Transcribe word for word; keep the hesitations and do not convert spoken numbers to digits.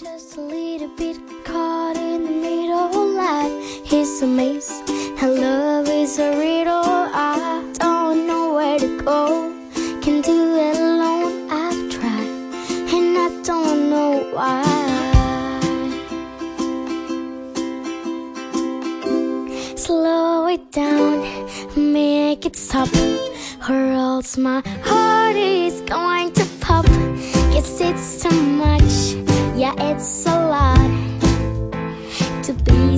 Just a little bit caught in the middle. Life is a maze and love is a riddle. I don't know where to go, can do it alone. I've tried and I don't know why. Slow it down, make it stop, or else my heart is going to pop. Guess it's too much, yeah, it's a lot to be